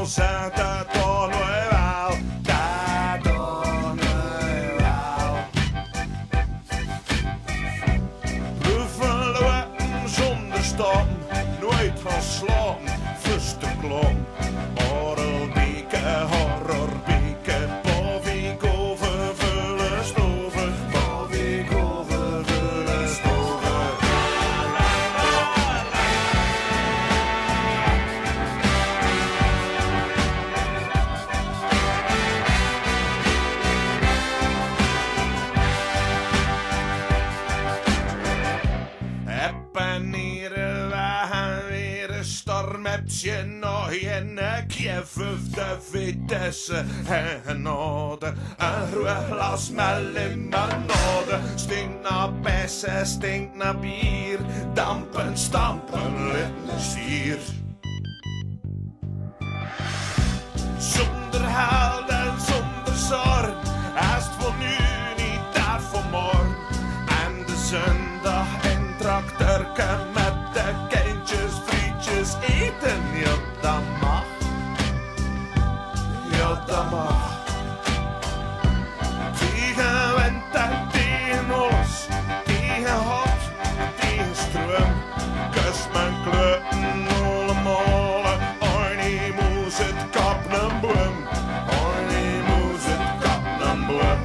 sa tato nueval, tato nueval. Buffelen zonder stam, nooit gaan slaan, fuste klom. Orelbieke, horrorbieke, bovigoven vullen stoven, bovigoven vullen stoven. Eppenieren wij weer een storm, heb je nog een Kiev de vitesse en orde. Een groot glas met limonade, stinkt naar bessen, stinkt naar bier, dampen, stampen, litten stier. Zonder held en zonder zorg, is het voor nu niet daar voor morgen. En de zondag in traktorken met de kindjes, frietjes eten, ja dat mag. Ja dat mag. Tegen wind en tegen alles, tegen hot, tegen stroom. Kus mijn kleuren allemaal, Arnie moest het kap een boom. Arnie moest het kap een boom.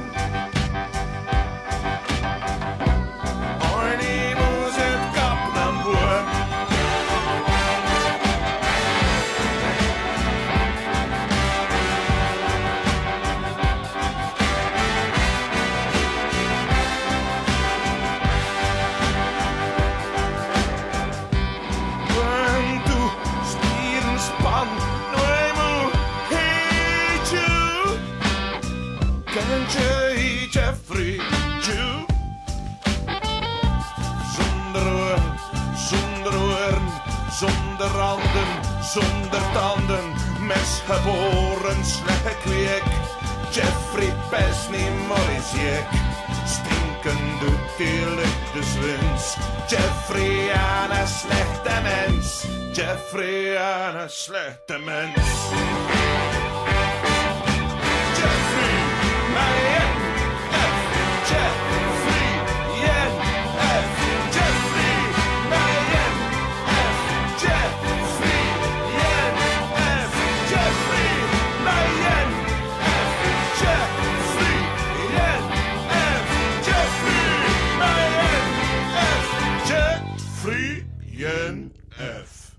Arnie moest het kap een boom. When to spieren span, nooit moe heet je. Kent je Jeffrey Jew? Zonder oren, zonder oren, zonder handen, zonder tanden, mesgeboren slecht. Jeffrey Pesny Morisiek, stinken doet die lucht de zwins. Jeffrey aan een slechte mens, Jeffrey aan een slechte mens. Jeffrey, mijn F, Jeffrey, Jen F, Jeffrey, mijn F, Jeffrey, Jen F, Jeffrey, mijn F, Jeffrey, Jen F, Jeffrey, mijn F, Jeffrey, Jen F.